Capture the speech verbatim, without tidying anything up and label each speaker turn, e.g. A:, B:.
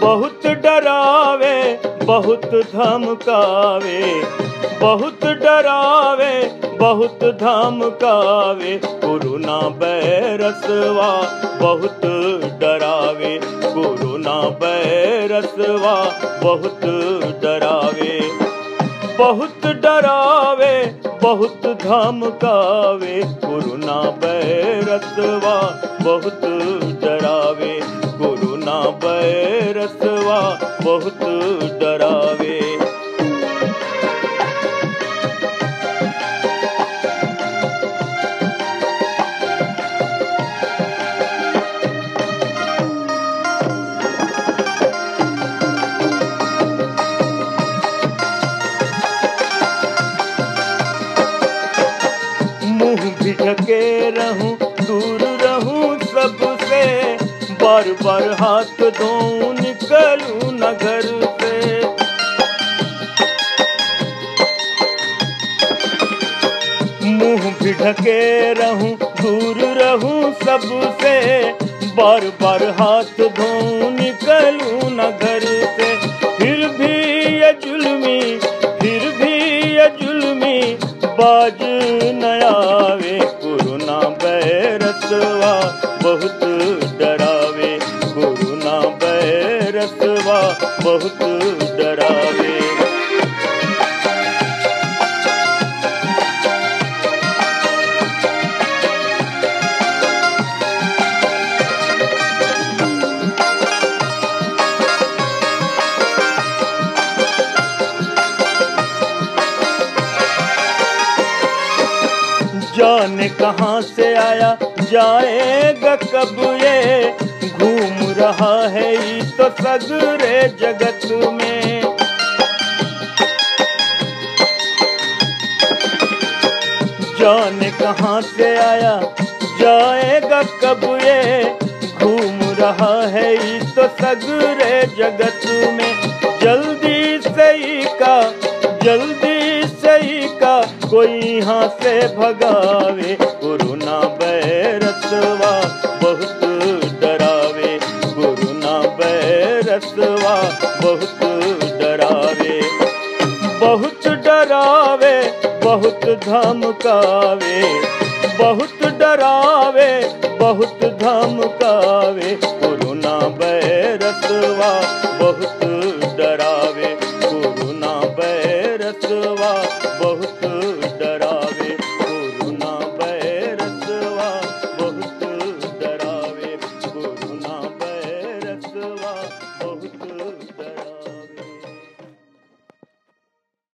A: बहुत डरावे बहुत धमकावे, बहुत डरावे बहुत धमकावे, गुरु ना बैरसवा बहुत डरावे, गुरु ना बैरसवा बहुत डरावे। बहुत डरावे बहुत धमकावे, गुरु ना बैरसवा बहुत डरावे, गुरु ना बैरसवा बहुत डरावे। मुँह भी ढके रहूं दूर रहूं सबसे, बार बार हाथ धोऊं निकलूं न घर से। मुँह भी ढके रहूं दूर रहूं सबसे, बार बार हाथ धोऊं निकलूं न घर से। फिर भी ये जुल्मी फिर भी ये जुल्मी बाज न आवे, गुरु ना बैरसवा बहुत डरावे, गुरु ना बैरसवा बहुत डरावे। जाने कहाँ से आया जाएगा कब ये, घूम रहा है ये तो सगरे जगत में। जाने कहाँ से आया जाएगा कब ये, घूम रहा है ये तो सगरे जगत में। जल्दी सही का जल्दी सही का कोई यहाँ से भगावे, गुरु ना बैरसवा बहुत डरावे, गुरु ना बैरसवा बहुत डरावे। बहुत डरावे बहुत धमकावे, बहुत डरावे बहुत धमकावे, गुरु ना बैरसवा बहुत डरावे।